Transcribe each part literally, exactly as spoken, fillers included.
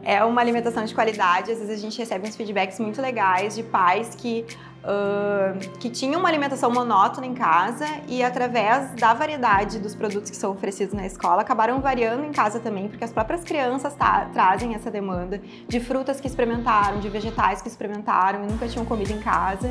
É uma alimentação de qualidade, às vezes a gente recebe uns feedbacks muito legais de pais que, uh, que tinham uma alimentação monótona em casa e através da variedade dos produtos que são oferecidos na escola, acabaram variando em casa também, porque as próprias crianças tá, trazem essa demanda de frutas que experimentaram, de vegetais que experimentaram e nunca tinham comido em casa.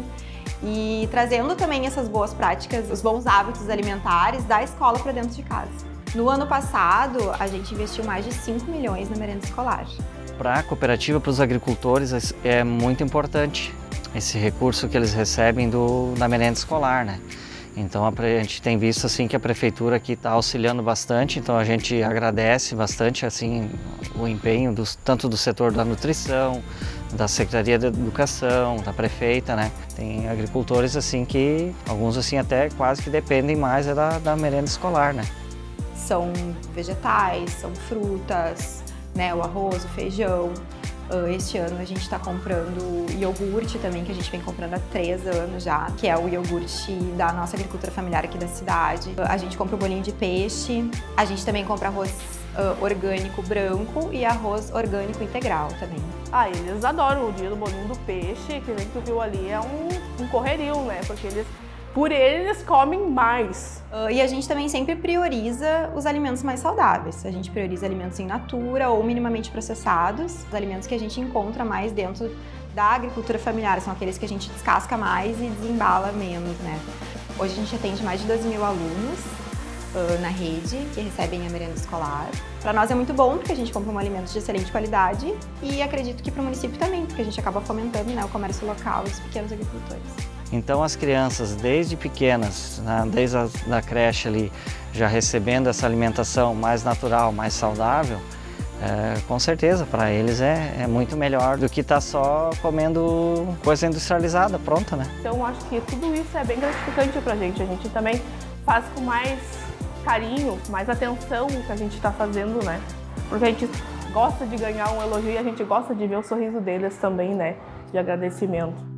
E trazendo também essas boas práticas, os bons hábitos alimentares da escola para dentro de casa. No ano passado, a gente investiu mais de cinco milhões na merenda escolar. Para a cooperativa, para os agricultores, é muito importante esse recurso que eles recebem do, da merenda escolar, né? Então a gente tem visto assim que a prefeitura aqui está auxiliando bastante, então a gente agradece bastante assim o empenho dos, tanto do setor da nutrição, da Secretaria da Educação, da prefeita, né? Tem agricultores assim que, alguns assim até quase que dependem mais da, da merenda escolar, né? São vegetais, são frutas, né? O arroz, o feijão. Este ano a gente está comprando iogurte também, que a gente vem comprando há três anos já, que é o iogurte da nossa agricultura familiar aqui da cidade. A gente compra o bolinho de peixe, a gente também compra arroz uh, orgânico branco e arroz orgânico integral também. Ah, eles adoram o dia do bolinho do peixe, que nem tu viu ali, é um, um correrio, né? Porque eles, por ele, eles comem mais. Uh, e a gente também sempre prioriza os alimentos mais saudáveis. A gente prioriza alimentos in natura ou minimamente processados. Os alimentos que a gente encontra mais dentro da agricultura familiar são aqueles que a gente descasca mais e desembala menos, né? Hoje a gente atende mais de doze mil alunos uh, na rede que recebem a merenda escolar. Para nós é muito bom porque a gente compra um alimento de excelente qualidade e acredito que para o município também, porque a gente acaba fomentando, né, o comércio local e os pequenos agricultores. Então as crianças, desde pequenas, né, desde a da creche ali, já recebendo essa alimentação mais natural, mais saudável, é, com certeza, para eles é, é muito melhor do que estar tá só comendo coisa industrializada, pronta, né? Então acho que tudo isso é bem gratificante para a gente. A gente também faz com mais carinho, mais atenção o que a gente está fazendo, né? Porque a gente gosta de ganhar um elogio e a gente gosta de ver o sorriso deles também, né? De agradecimento.